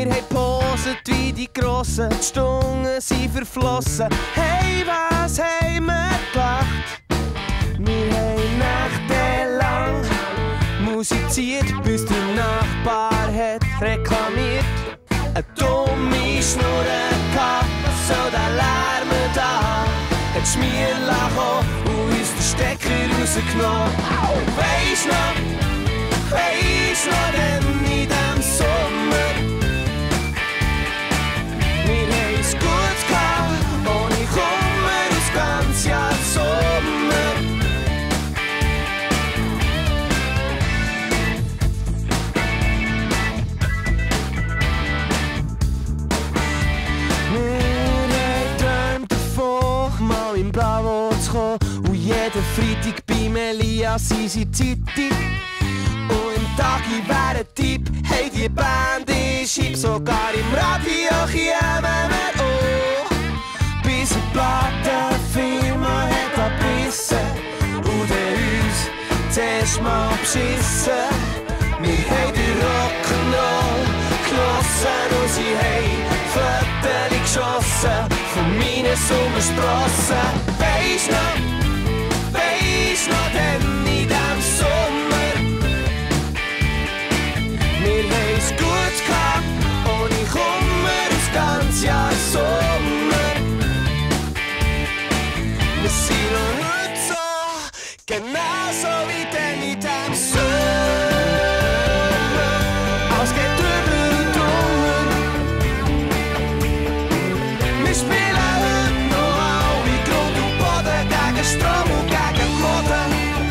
Wir haben poset wie die Grossen, die Stunden sind verflossen. Hey, was haben wir gelacht? Wir haben nächtelang musiziert, bis der Nachbar hat reklamiert. Eine dumme Schnurre gehabt, so der Lärm da. Hat Schmier lachen und uns den Stecker rausgenommen. Weisst noch, denn in dem Sommer wir haben's gut gehabt, ohne Kummer, das ganze Jahr Sommer. Wir haben geträumt davon, mal im Bravo zu kommen und jeden Freitag bei Elias in seine Zeitung. Und im Tagi wäre ein Tipp, hey, die Band ist hip, sogar im Radio kämen wir auch. Bis eine Plattenfirma hat abbissen und uns zuerst mal beschissen. Wir haben den Rock'n'Roll genossen und sie haben Fotos geschossen von meinen Sommersprossen. Weisst noch, denn in dem Sommer wir haben's gut gehabt, ohne Kummer, das ganze Jahr Sommer. Wir sind noch heute so, genauso wie denn in dem Sommer. Alles geht drüber und drunter. Wir spielen heute noch alle Grund und Boden gegen Strom und gegen Mode.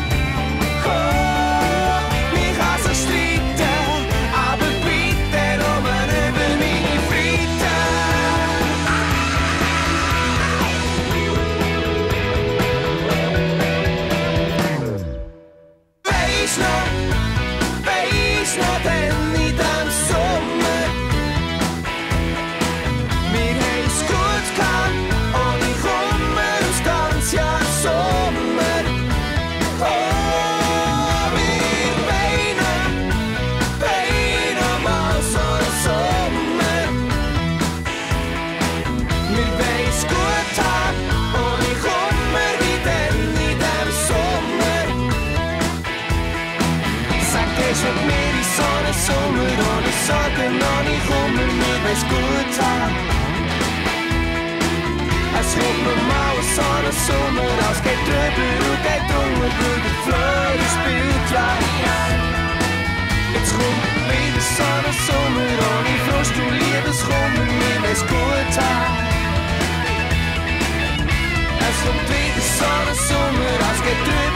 Wir können sich streiten, aber bitte nur über meine Frieden. Weisst noch, denn in dem Sommer wir haben's gut gehabt, ohne Kummer, das ganze Jahr Sommer. Wir weinen mal so einen Sommer. Wir wollen's gut haben, ohne Kummer, wie denn in dem Sommer. Sag, gehst mit mir in so einen Sommer, ohne Sorgen, ohne Kummer, wir wollen's gut haben. Es kommt normal so einen Sommer, alles geht drüber und geht drunter, weil der Flöhe spielt, ja. Jetzt kommt wieder so einen Sommer, ohne Frust und Liebeskummer, wir wollen's gut haben. Es kommt wieder so einen Sommer, alles geht drüber